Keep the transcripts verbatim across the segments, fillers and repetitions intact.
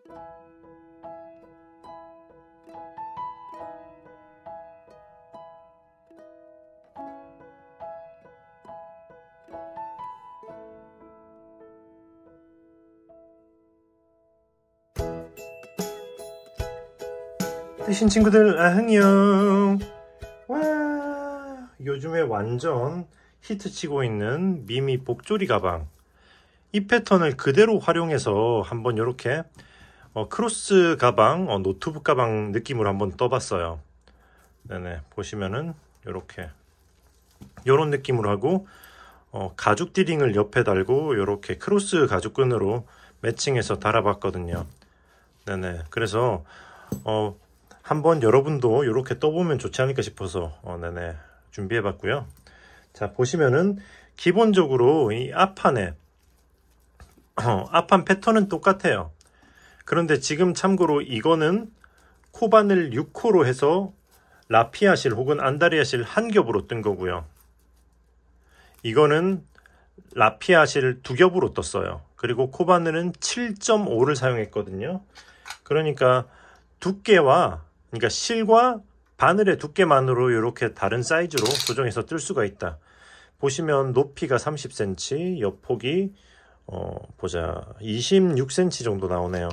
뜨신 친구들 안녕. 와, 요즘에 완전 히트치고 있는 미미 복조리 가방, 이 패턴을 그대로 활용해서 한번 이렇게 어, 크로스 가방, 어, 노트북 가방 느낌으로 한번 떠봤어요. 네네, 보시면은 이렇게 이런 느낌으로 하고 어, 가죽 디링을 옆에 달고 이렇게 크로스 가죽끈으로 매칭해서 달아봤거든요. 네네, 그래서 어, 한번 여러분도 이렇게 떠보면 좋지 않을까 싶어서 어, 네네 준비해봤고요. 자, 보시면은 기본적으로 이 앞판에 어, 앞판 패턴은 똑같아요. 그런데 지금 참고로 이거는 코바늘 육 호로 해서 라피아실 혹은 안다리아실 한 겹으로 뜬 거고요. 이거는 라피아실 두 겹으로 떴어요. 그리고 코바늘은 칠 점 오를 사용했거든요. 그러니까 두께와, 그러니까 실과 바늘의 두께만으로 이렇게 다른 사이즈로 조정해서 뜰 수가 있다. 보시면 높이가 삼십 센티미터, 옆폭이 어, 보자 이십육 센티미터 정도 나오네요.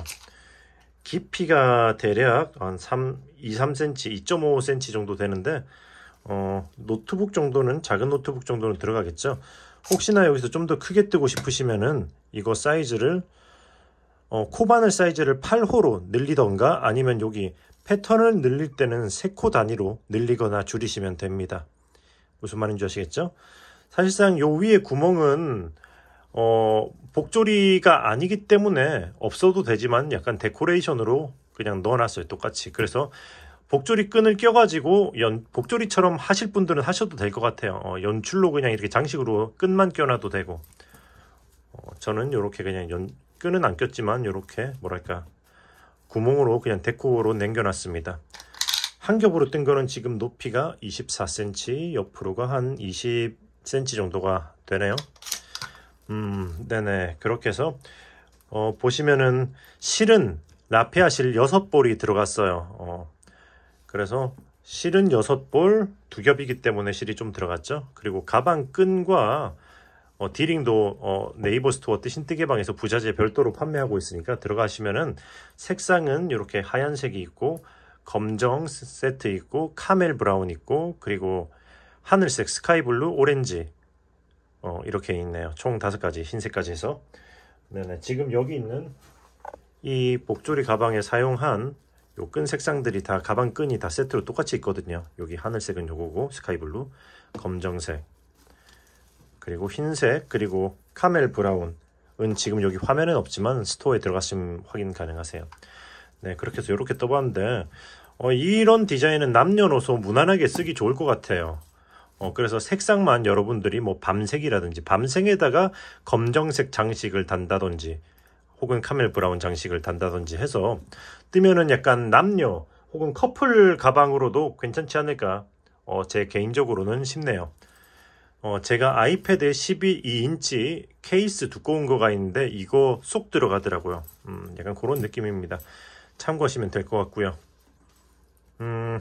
깊이가 대략 한 삼, 이, 삼 센티미터, 이 점 오 센티미터 정도 되는데 어, 노트북 정도는, 작은 노트북 정도는 들어가겠죠. 혹시나 여기서 좀 더 크게 뜨고 싶으시면은 이거 사이즈를 어, 코바늘 사이즈를 팔 호로 늘리던가, 아니면 여기 패턴을 늘릴 때는 세 코 단위로 늘리거나 줄이시면 됩니다. 무슨 말인지 아시겠죠? 사실상 요 위에 구멍은 어, 복조리가 아니기 때문에 없어도 되지만 약간 데코레이션으로 그냥 넣어놨어요, 똑같이. 그래서 복조리 끈을 껴가지고 연, 복조리처럼 하실 분들은 하셔도 될 것 같아요. 어, 연출로 그냥 이렇게 장식으로 끈만 껴놔도 되고, 어, 저는 이렇게 그냥 연, 끈은 안 꼈지만 이렇게 뭐랄까 구멍으로 그냥 데코로 남겨놨습니다. 한 겹으로 뜬 거는 지금 높이가 이십사 센티미터, 옆으로가 한 이십 센티미터 정도가 되네요. 음, 네네. 그렇게 해서 어, 보시면은 실은 라피아 실 여섯 볼이 들어갔어요. 어, 그래서 실은 여섯 볼, 두 겹이기 때문에 실이 좀 들어갔죠. 그리고 가방 끈과 어, 디링도 어, 네이버 스토어 뜨신뜨개방에서 부자재 별도로 판매하고 있으니까 들어가시면은 색상은 이렇게 하얀색이 있고, 검정 세트 있고, 카멜 브라운 있고, 그리고 하늘색, 스카이블루, 오렌지 어, 이렇게 있네요. 총 다섯 가지, 흰색까지 해서. 네네, 지금 여기 있는 이 복조리 가방에 사용한 요 끈 색상들이 다, 가방 끈이 다 세트로 똑같이 있거든요. 여기 하늘색은 요거고, 스카이블루, 검정색, 그리고 흰색, 그리고 카멜 브라운은 지금 여기 화면은 없지만 스토어에 들어가시면 확인 가능하세요. 네, 그렇게 해서 이렇게 떠봤는데 어, 이런 디자인은 남녀노소 무난하게 쓰기 좋을 것 같아요. 어, 그래서 색상만 여러분들이 뭐 밤색이라든지, 밤색에다가 검정색 장식을 단다든지 혹은 카멜 브라운 장식을 단다든지 해서 뜨면은 약간 남녀 혹은 커플 가방으로도 괜찮지 않을까, 어, 제 개인적으로는 싶네요. 어, 제가 아이패드 십이 인치 케이스 두꺼운 거가 있는데 이거 쏙 들어가더라고요. 음, 약간 그런 느낌입니다. 참고하시면 될 것 같고요. 음,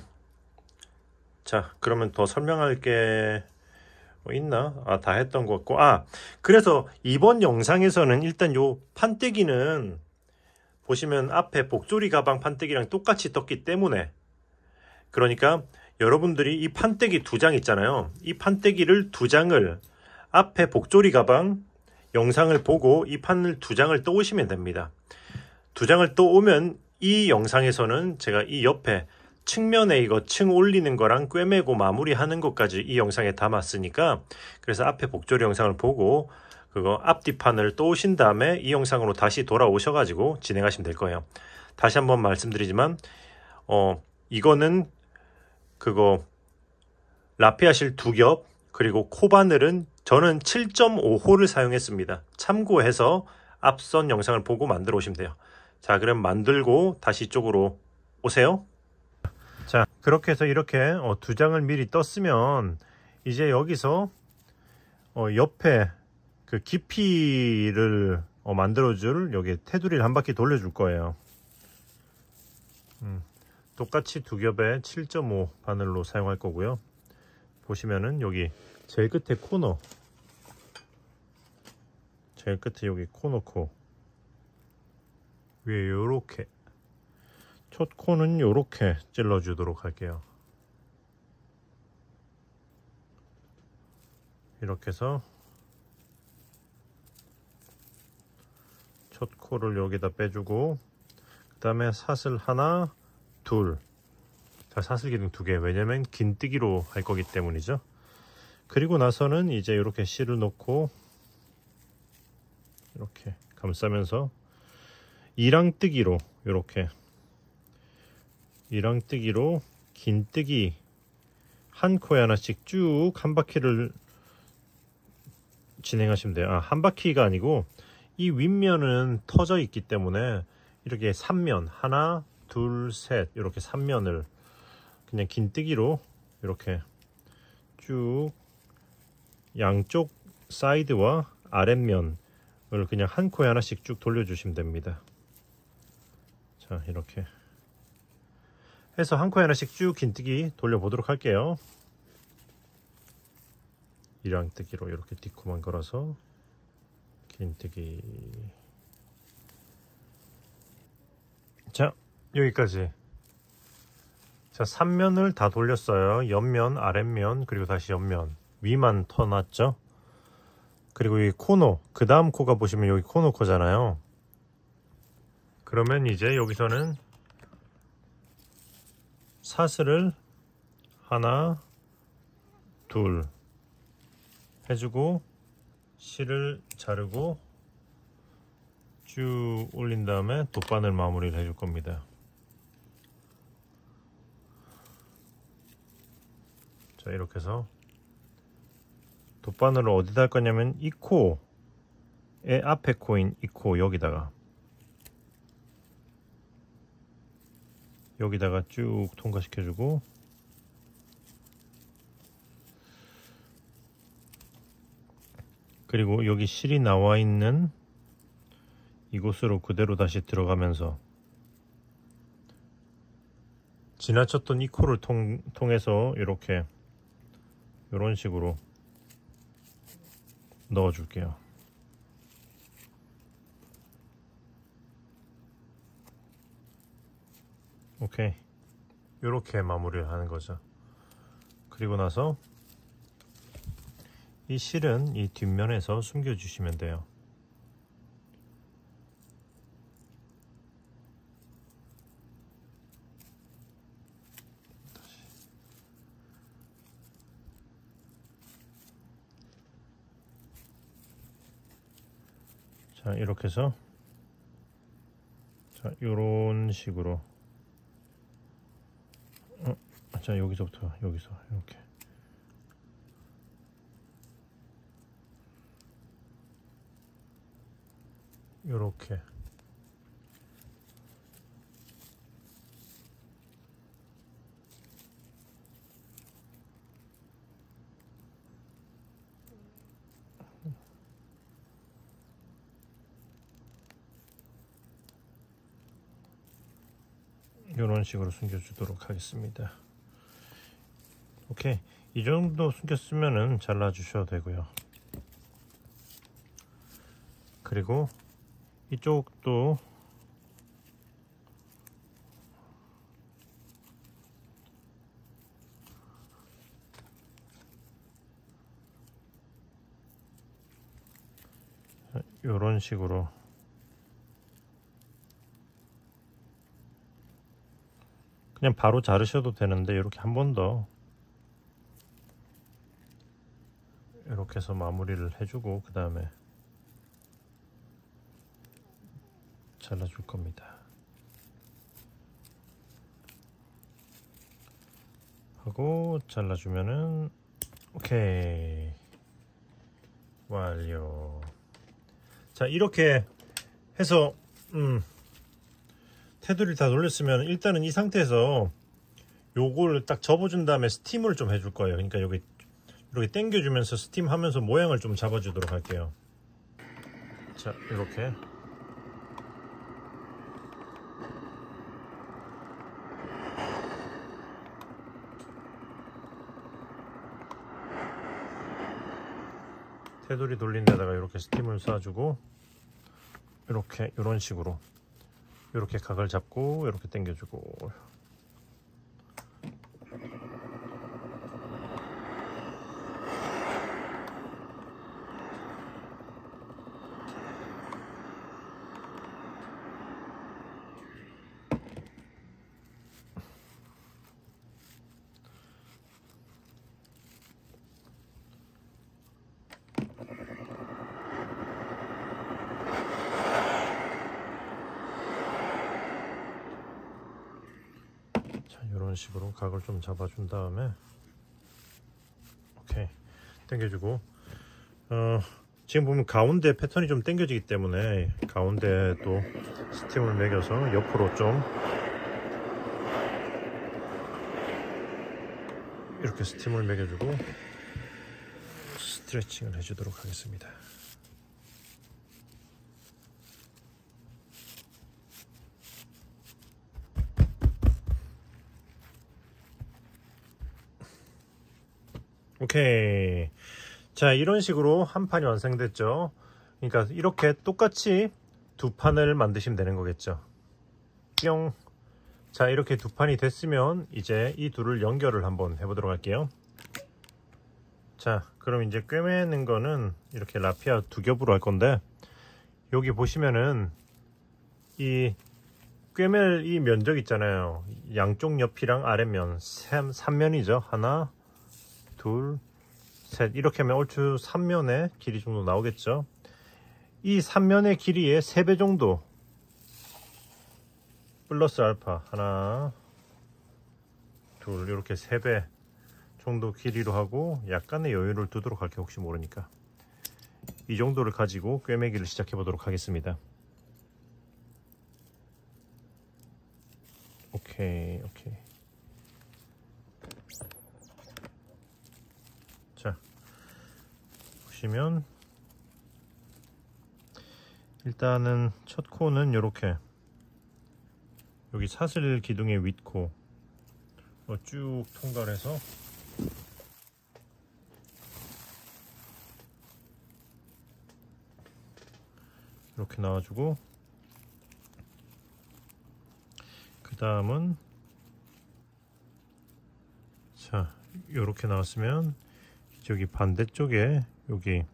자, 그러면 더 설명할 게 뭐 있나? 아, 다 했던 것 같고. 아, 그래서 이번 영상에서는 일단 요 판때기는 보시면 앞에 복조리 가방 판때기랑 똑같이 떴기 때문에, 그러니까 여러분들이 이 판때기 두 장 있잖아요. 이 판때기를 두 장을 앞에 복조리 가방 영상을 보고 이 판을 두 장을 떠오시면 됩니다. 두 장을 떠오면 이 영상에서는 제가 이 옆에 측면에 이거 층 올리는 거랑 꿰매고 마무리하는 것까지 이 영상에 담았으니까, 그래서 앞에 복조리 영상을 보고 그거 앞뒤판을 떠오신 다음에 이 영상으로 다시 돌아오셔가지고 진행하시면 될 거예요. 다시 한번 말씀드리지만 어 이거는 그거 라피아실 두 겹, 그리고 코바늘은 저는 칠 점 오 호를 사용했습니다. 참고해서 앞선 영상을 보고 만들어 오시면 돼요. 자, 그럼 만들고 다시 이쪽으로 오세요. 자, 그렇게 해서 이렇게 어, 두 장을 미리 떴으면 이제 여기서 어, 옆에 그 깊이를 어, 만들어줄, 여기 테두리를 한 바퀴 돌려줄 거예요. 음, 똑같이 두 겹에 칠 점 오 바늘로 사용할 거고요. 보시면은 여기 제일 끝에 코너, 제일 끝에 여기 코 넣고 위에 요렇게 첫 코는 요렇게 찔러 주도록 할게요. 이렇게 해서 첫 코를 여기다 빼주고, 그 다음에 사슬 하나, 둘, 자, 사슬 기둥 두 개, 왜냐면 긴뜨기로 할 거기 때문이죠. 그리고 나서는 이제 이렇게 실을 놓고 이렇게 감싸면서 이랑뜨기로, 이렇게 이랑뜨기로 긴뜨기 한 코에 하나씩 쭉 한 바퀴를 진행하시면 돼요. 아, 한 바퀴가 아니고 이 윗면은 터져 있기 때문에 이렇게 삼 면, 하나, 둘, 셋, 이렇게 삼 면을 그냥 긴뜨기로 이렇게 쭉 양쪽 사이드와 아랫면을 그냥 한 코에 하나씩 쭉 돌려주시면 됩니다. 자, 이렇게 해서 한 코에 하나씩 쭉 긴뜨기 돌려보도록 할게요. 이랑뜨기로 이렇게 뒷코만 걸어서 긴뜨기. 자, 여기까지. 자, 삼 면을 다 돌렸어요. 옆면, 아랫면, 그리고 다시 옆면. 위만 터놨죠. 그리고 이 코너, 그 다음 코가 보시면 여기 코너 코잖아요. 그러면 이제 여기서는 사슬을 하나, 둘 해주고 실을 자르고 쭉 올린 다음에 돗바늘 마무리를 해줄 겁니다. 자, 이렇게 해서 돗바늘을 어디다 할 거냐면 이 코의 앞에 코인 이 코 여기다가 여기다가 쭉 통과시켜주고, 그리고 여기 실이 나와 있는 이곳으로 그대로 다시 들어가면서 지나쳤던 이 코를 통, 통해서 이렇게 이런 식으로 넣어 줄게요. 오케이, 이렇게 마무리를 하는 거죠. 그리고 나서 이 실은 이 뒷면에서 숨겨 주시면 돼요. 자, 이렇게 해서 자, 요런 식으로 어, 자, 여기서부터 여기서 이렇게 요렇게 이런 식으로 숨겨주도록 하겠습니다. 오케이, 이 정도 숨겼으면은 잘라주셔도 되고요. 그리고 이쪽도 이런 식으로 그냥 바로 자르셔도 되는데 이렇게 한 번 더 이렇게 해서 마무리를 해주고 그 다음에 잘라줄 겁니다. 하고 잘라주면은 오케이, 완료. 자, 이렇게 해서 음, 테두리를 다 돌렸으면 일단은 이 상태에서 요걸 딱 접어준 다음에 스팀을 좀 해줄 거예요. 그러니까 여기 이렇게 당겨주면서 스팀하면서 모양을 좀 잡아주도록 할게요. 자, 이렇게 테두리 돌린 데다가 이렇게 스팀을 쏴주고 이렇게 이런 식으로 이렇게 각을 잡고 이렇게 당겨주고. 이런 식으로 각을 좀 잡아준 다음에 오케이 당겨주고, 어, 지금 보면 가운데 패턴이 좀 당겨지기 때문에 가운데 또 스팀을 매겨서 옆으로 좀 이렇게 스팀을 매겨주고 스트레칭을 해주도록 하겠습니다. 오케이. 자, 이런 식으로 한 판이 완성됐죠. 그러니까 이렇게 똑같이 두 판을 만드시면 되는 거겠죠. 뿅. 자, 이렇게 두 판이 됐으면 이제 이 둘을 연결을 한번 해보도록 할게요. 자, 그럼 이제 꿰매는 거는 이렇게 라피아 두 겹으로 할 건데, 여기 보시면은 이 꿰맬 이 면적 있잖아요. 양쪽 옆이랑 아랫면 삼 면이죠. 하나, 둘, 셋. 이렇게 하면 얼추 삼 면의 길이 정도 나오겠죠. 이 삼 면의 길이의 세 배 정도 플러스 알파 하나, 둘, 이렇게 세 배 정도 길이로 하고 약간의 여유를 두도록 할게요. 혹시 모르니까. 이 정도를 가지고 꿰매기를 시작해 보도록 하겠습니다. 오케이, 오케이. 자, 보시면 일단은 첫 코는 이렇게 여기 사슬 기둥의 윗코 쭉 통과해서 이렇게 나와주고, 그 다음은 자 이렇게 나왔으면 저기 반대쪽에 여기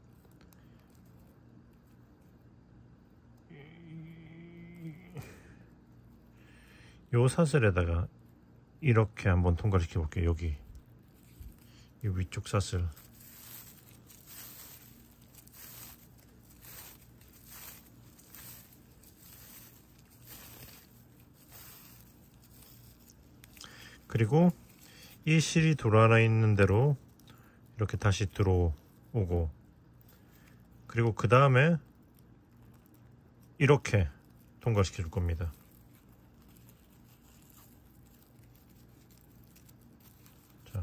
요 사슬에다가 이렇게 한번 통과시켜 볼게요. 여기 이 위쪽 사슬. 그리고 이 실이 돌아나 있는 대로 이렇게 다시 들어오고, 그리고 그 다음에 이렇게 통과시켜 줄 겁니다. 자,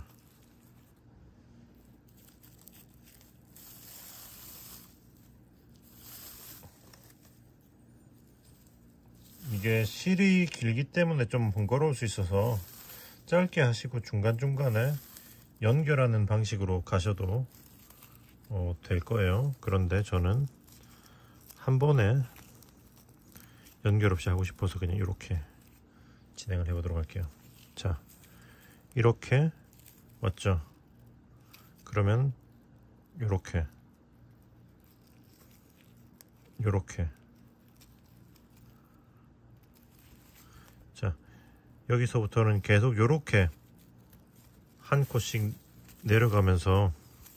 이게 실이 길기 때문에 좀 번거로울 수 있어서 짧게 하시고 중간중간에 연결하는 방식으로 가셔도 어, 될 거예요. 그런데 저는 한 번에 연결 없이 하고 싶어서 그냥 이렇게 진행을 해 보도록 할게요. 자, 이렇게 맞죠? 그러면 요렇게 요렇게 자, 여기서부터는 계속 요렇게 한 코씩 내려가면서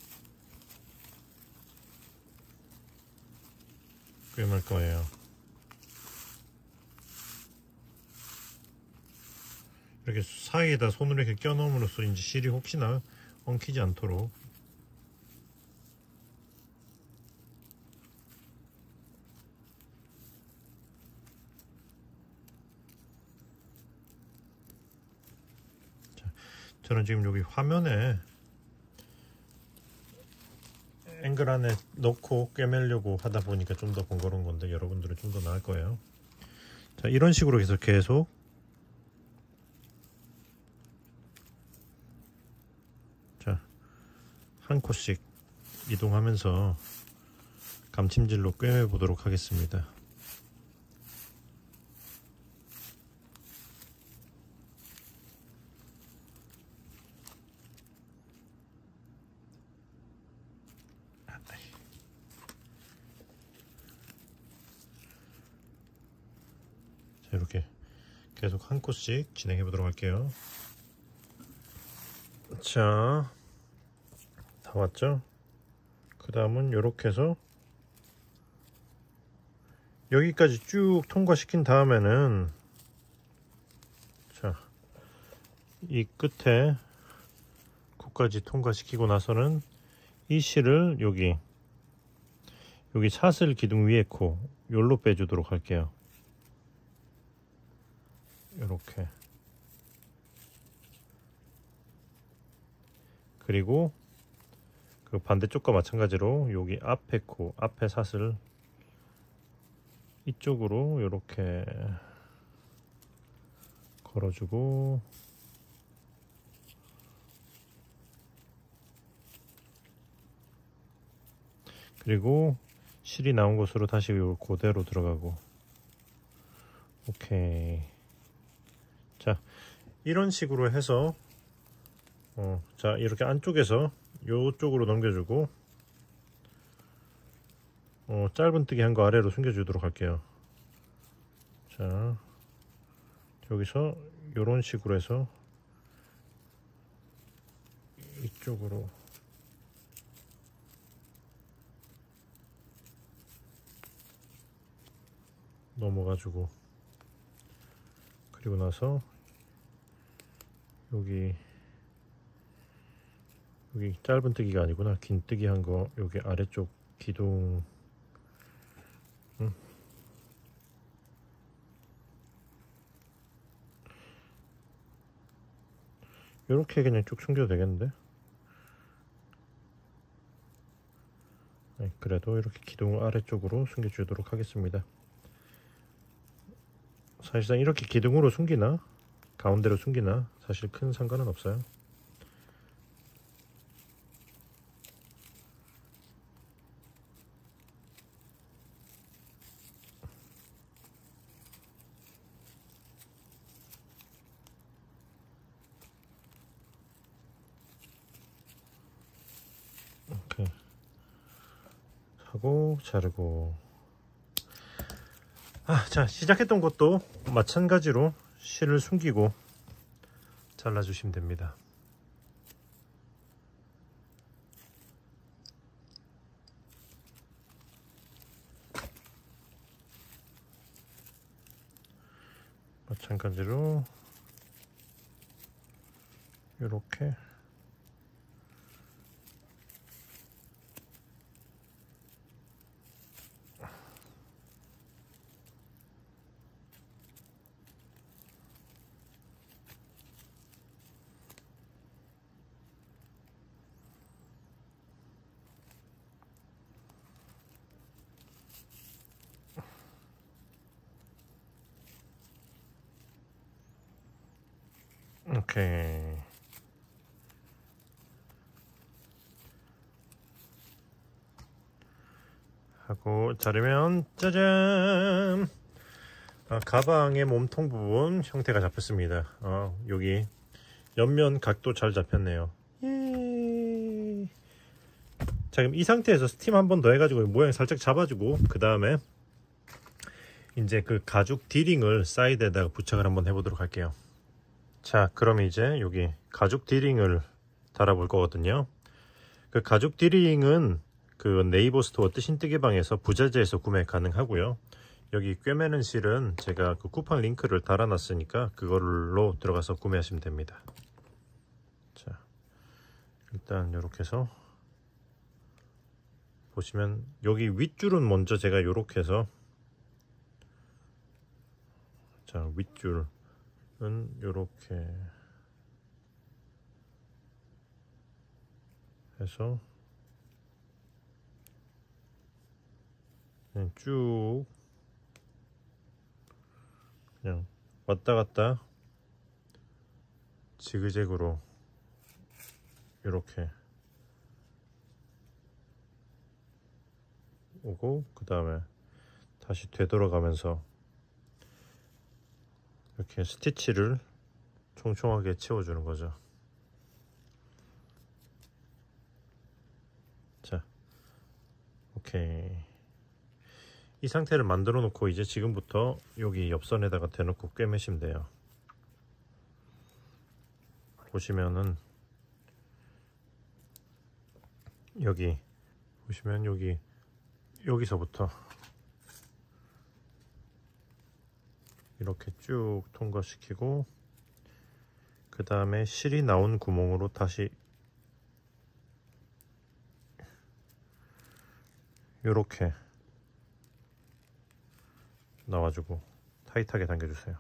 꿰맬 거예요. 이렇게 사이에다 손으로 이렇게 껴넣음으로써 이제 실이 혹시나 엉키지 않도록. 자, 저는 지금 여기 화면에 앵글 안에 넣고 꿰매려고 하다 보니까 좀 더 번거로운 건데 여러분들은 좀 더 나을 거예요. 자, 이런 식으로 해서 계속 자, 한 코씩 이동하면서 감침질로 꿰매 보도록 하겠습니다. 자, 이렇게 계속 한 코씩 진행해 보도록 할게요. 자, 다 왔죠? 그 다음은 이렇게 해서 여기까지 쭉 통과시킨 다음에는, 자, 이 끝에 코까지 통과시키고 나서는 이 실을 여기 여기 사슬 기둥 위에 코 요로 빼주도록 할게요. 이렇게. 그리고 그 반대쪽과 마찬가지로 여기 앞에 코, 앞에 사슬 이쪽으로 이렇게 걸어주고, 그리고 실이 나온 곳으로 다시 그대로 들어가고. 오케이. 자, 이런 식으로 해서 어, 자, 이렇게 안쪽에서 요쪽으로 넘겨주고, 어, 짧은뜨기 한 거 아래로 숨겨주도록 할게요. 자, 여기서 요런 식으로 해서 이쪽으로 넘어가지고, 그리고 나서 여기 여기 짧은뜨기가 아니구나, 긴뜨기 한 거 여기 아래쪽 기둥, 음. 요렇게 그냥 쭉 숨겨도 되겠는데? 네, 그래도 이렇게 기둥 아래쪽으로 숨겨주도록 하겠습니다. 사실상 이렇게 기둥으로 숨기나 가운데로 숨기나 사실 큰 상관은 없어요. 이렇게 하고 자르고. 아, 자, 시작했던 것도 마찬가지로 실을 숨기고 잘라주시면 됩니다. 마찬가지로 이렇게 오케이. 하고 자르면 짜잔! 아, 가방의 몸통 부분 형태가 잡혔습니다. 어, 여기 옆면 각도 잘 잡혔네요. 예. 자, 그럼 이 상태에서 스팀 한 번 더 해가지고 모양 살짝 잡아주고, 그 다음에 이제 그 가죽 디링을 사이드에다가 부착을 한번 해보도록 할게요. 자, 그럼 이제 여기 가죽 디링을 달아볼 거거든요. 그 가죽 디링은 그 네이버 스토어 뜨신뜨개방에서 부자재에서 구매 가능하고요. 여기 꿰매는 실은 제가 그 쿠팡 링크를 달아놨으니까 그걸로 들어가서 구매하시면 됩니다. 자, 일단 이렇게 해서 보시면 여기 윗줄은 먼저 제가 이렇게 해서, 자, 윗줄은 이렇게 해서 그냥 쭉 그냥 왔다 갔다 지그재그로 이렇게 오고 그 다음에 다시 되돌아가면서 이렇게 스티치를 촘촘하게 채워주는 거죠. 자, 오케이. 이 상태를 만들어 놓고 이제 지금부터 여기 옆선에다가 대놓고 꿰매시면 돼요. 보시면은 여기 보시면 여기 여기서부터 이렇게 쭉 통과시키고 그 다음에 실이 나온 구멍으로 다시 이렇게 나와주고 타이트하게 당겨주세요.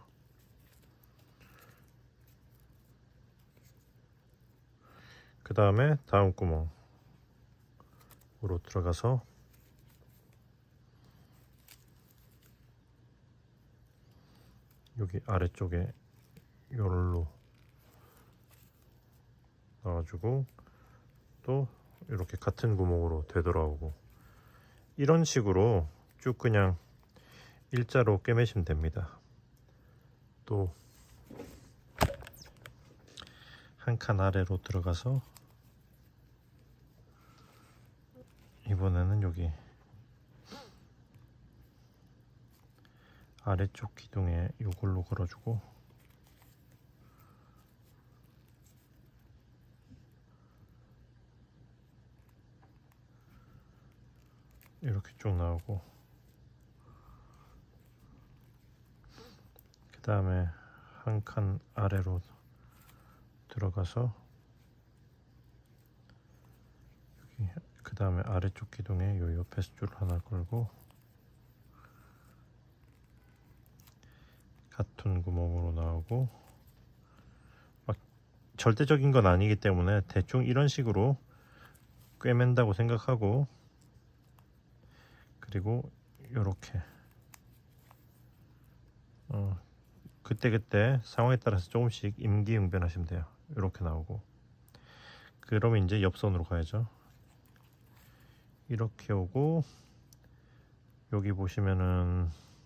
그 다음에 다음 구멍으로 들어가서 여기 아래쪽에 요럴로 나와주고 또 이렇게 같은 구멍으로 되돌아오고 이런 식으로 쭉 그냥 일자로 꿰매시면 됩니다. 또 한 칸 아래로 들어가서 이번에는 여기 아래쪽 기둥에 이걸로 걸어주고 이렇게 쭉 나오고 그 다음에 한 칸 아래로 들어가서 여기 그 다음에 아래쪽 기둥에 요 옆에 줄 하나 걸고 같은 구멍으로 나오고 막 절대적인 건 아니기 때문에 대충 이런 식으로 꿰맨다고 생각하고 그리고 요렇게 어, 그때그때 상황에 따라서 조금씩 임기응변하시면 돼요. 이렇게 나오고 그러면 이제 옆선으로 가야죠. 이렇게 오고 여기 보시면은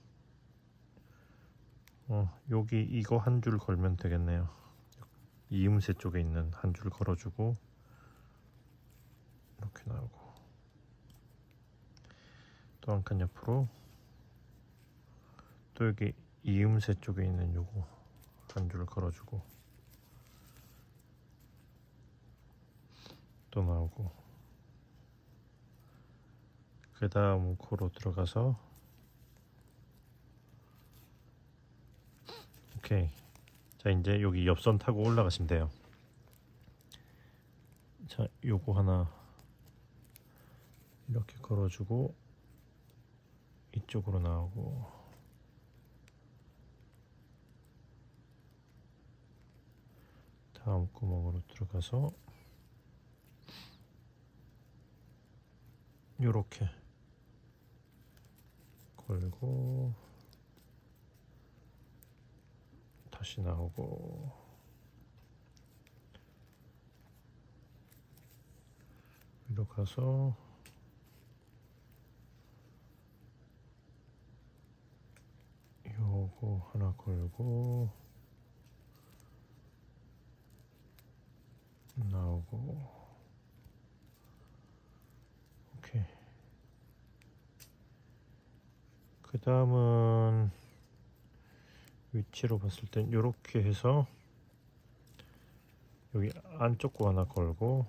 어, 여기 이거 한 줄 걸면 되겠네요. 이음새 쪽에 있는 한 줄 걸어주고 이렇게 나오고 또 한 칸 옆으로 또 여기 이음새 쪽에 있는 요거 한 줄 걸어주고 또 나오고 그 다음 코로 들어가서 오케이. 자 이제 여기 옆선 타고 올라가시면 돼요. 자 요거 하나 이렇게 걸어주고 이쪽으로 나오고 다음 구멍으로 들어가서 요렇게 걸고 다시 나오고 위로 가서 요거 하나 걸고 나오고 오케이. 그 다음은 위치로 봤을 땐 요렇게 해서 여기 안쪽 거 하나 걸고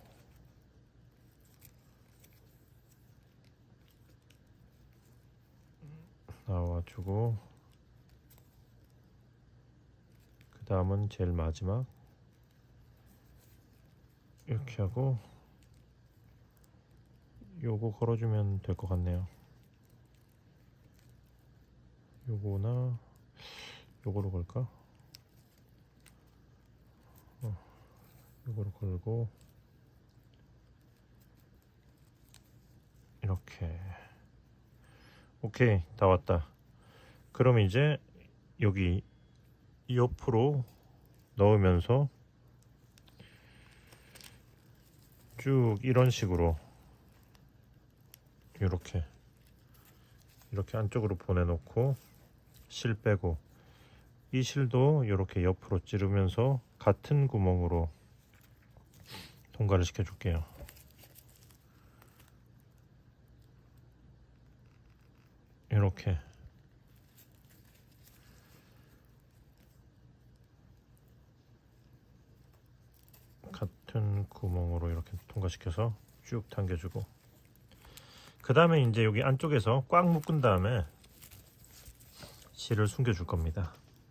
나와주고 그 다음은 제일 마지막 이렇게 하고 요거 걸어주면 될 것 같네요. 요거나 요거로 걸까? 어, 요거로 걸고 이렇게 오케이 다 왔다. 그럼 이제 여기 옆으로 넣으면서 쭉 이런 식으로 이렇게 이렇게 안쪽으로 보내놓고 실 빼고, 이 실도 이렇게 옆으로 찌르면서 같은 구멍으로 통과를 시켜줄게요. 이렇게 같은 구멍으로 이렇게 통과시켜서 쭉 당겨주고, 그 다음에 이제 여기 안쪽에서 꽉 묶은 다음에 실을 숨겨 줄 겁니다.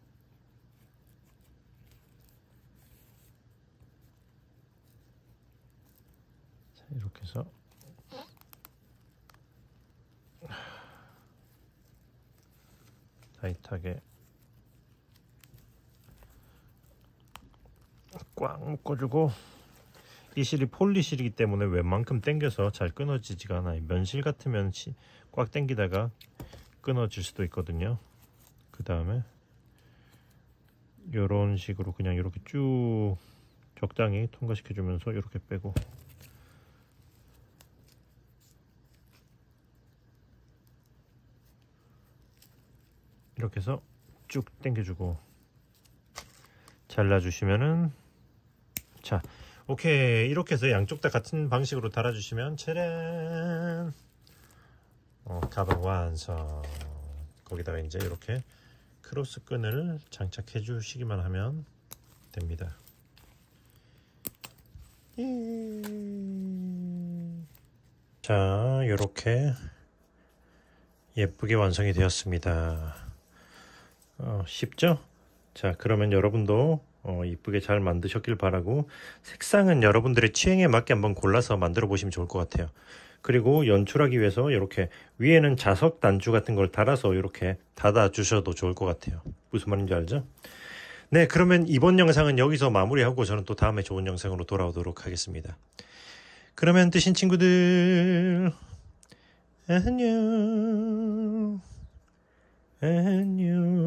자, 이렇게 해서 타이트하게 꽉 묶어주고, 이 실이 폴리실이기 때문에 웬만큼 당겨서 잘 끊어지지가 않아요. 면실 같으면 꽉 당기다가 끊어질 수도 있거든요. 그 다음에 이런 식으로 그냥 이렇게 쭉 적당히 통과시켜 주면서 이렇게 빼고, 이렇게 해서 쭉 당겨주고 잘라주시면은, 자, 오케이. 이렇게 해서 양쪽 다 같은 방식으로 달아주시면 짜란, 어, 가방 완성. 거기다가 이제 이렇게 크로스 끈을 장착해 주시기만 하면 됩니다. 자, 이렇게 예쁘게 완성이 되었습니다. 어, 쉽죠? 자, 그러면 여러분도 어, 이쁘게 잘 만드셨길 바라고, 색상은 여러분들의 취향에 맞게 한번 골라서 만들어 보시면 좋을 것 같아요. 그리고 연출하기 위해서 이렇게 위에는 자석 단추 같은 걸 달아서 이렇게 닫아 주셔도 좋을 것 같아요. 무슨 말인지 알죠? 네, 그러면 이번 영상은 여기서 마무리하고 저는 또 다음에 좋은 영상으로 돌아오도록 하겠습니다. 그러면 뜨신 친구들, 안녕 안녕.